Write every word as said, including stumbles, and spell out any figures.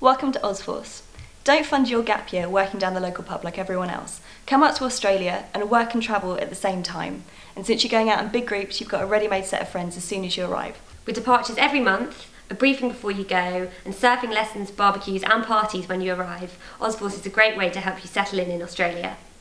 Welcome to Ozforce. Don't fund your gap year working down the local pub like everyone else. Come out to Australia and work and travel at the same time. And since you're going out in big groups, you've got a ready-made set of friends as soon as you arrive. With departures every month, a briefing before you go, and surfing lessons, barbecues and parties when you arrive, Ozforce is a great way to help you settle in in Australia.